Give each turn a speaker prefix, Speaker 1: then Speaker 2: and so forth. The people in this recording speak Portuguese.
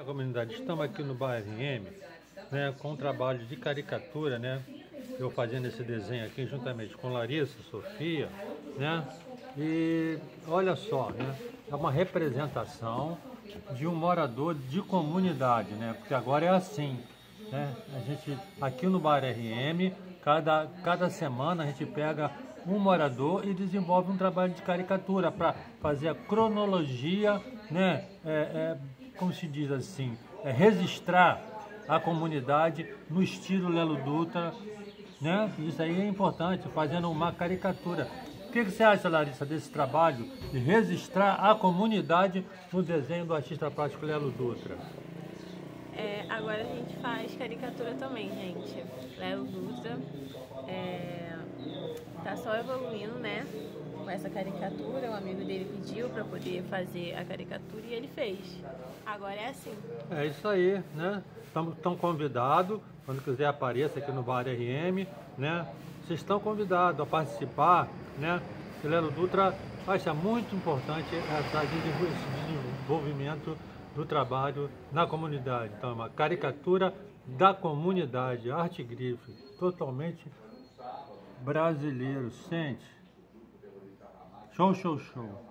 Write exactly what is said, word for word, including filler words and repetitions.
Speaker 1: comunidade, estamos aqui no Bar R M, né, com um trabalho de caricatura, né, eu fazendo esse desenho aqui juntamente com Larissa, Sofia, né, e olha só, né, é uma representação de um morador de comunidade, né, porque agora é assim, né, a gente aqui no Bar R M, cada, cada semana a gente pega um morador e desenvolve um trabalho de caricatura para fazer a cronologia, né, é, é, como se diz assim, é, registrar a comunidade no estilo Lelo Dutra, né? Isso aí é importante, fazendo uma caricatura. O que você acha, Larissa, desse trabalho de registrar a comunidade no desenho do artista plástico Lelo Dutra?
Speaker 2: É, agora a gente faz caricatura também, gente. Lelo Dutra é, tá só evoluindo, né? Com essa caricatura, um amigo dele pediu para poder fazer a caricatura e ele fez. Agora é assim.
Speaker 1: É isso aí, né? Estão convidados, quando quiser apareça aqui no Bar R M, né? Vocês estão convidados a participar, né? O Lelo Dutra acha muito importante esse desenvolvimento do trabalho na comunidade. Então, é uma caricatura da comunidade, arte grife, totalmente brasileiro, sente? Show, show, show.